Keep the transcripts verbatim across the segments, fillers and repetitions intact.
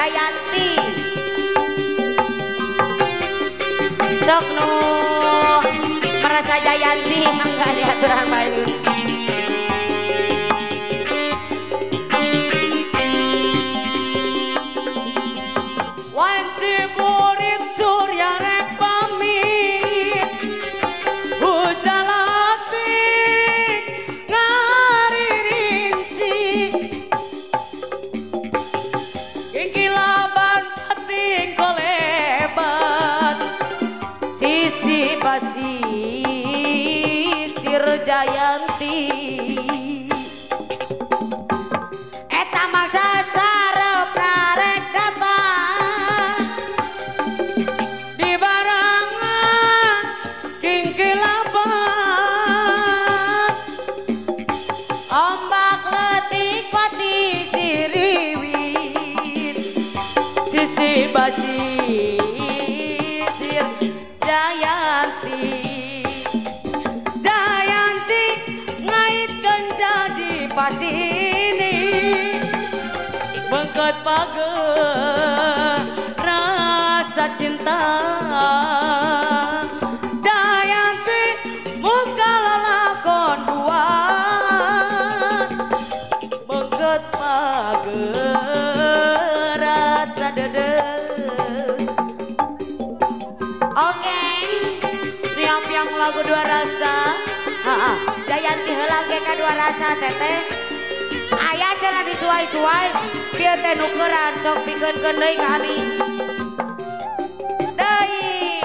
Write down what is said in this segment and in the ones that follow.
Jayanti sok nu merasa Jayanti mangga diaturan bae. Wanci murid surya rek pamit hujalati ngari rinci kikilaban pating kolebat sisi basisir Jayanti eta mangsa sarep narek datang di barangan kingkilaban ombak letik pati siriwit sisi basisir Jayanti Jayanti ngaitkeun janji pasini bengket pageh rasa cinta Jayanti muka lalakon buat bengket pageh rasa dedek. Oke siap yang lagu dua rasa. Ha, Jayanti heula ge ka dua rasa teteh aya cenah disuai-suai dia teh nukeran sok pikeunkeun deui ka abi deui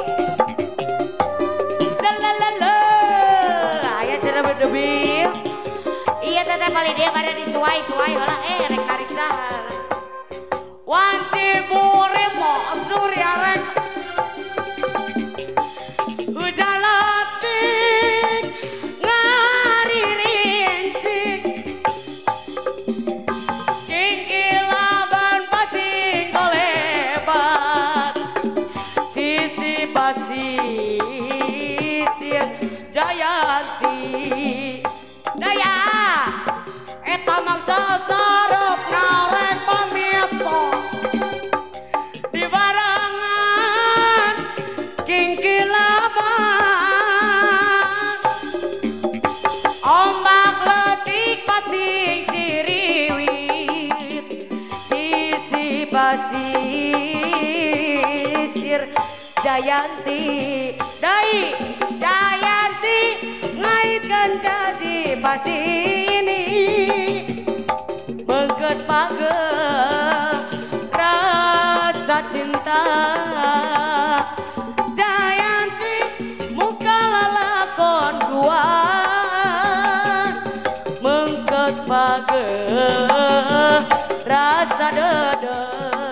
salalala aya cenah berdebil iya teteh paling dia pada disuai-suai heula eh rek tarik sahar wanci murid mo surya rek hujalatik ngari rinci kikilaban pating kolebat sisi basisir Jayanti daya eta mangsa sarep narek pamito di barangan kingkilaban ombak letik pating siriwit sisi basisir Jayanti dai Jayanti ngaitkeun janji pasini bengket pageh rasa cinta Jayanti muka lalakon kuat mengket pageh rasa dedek.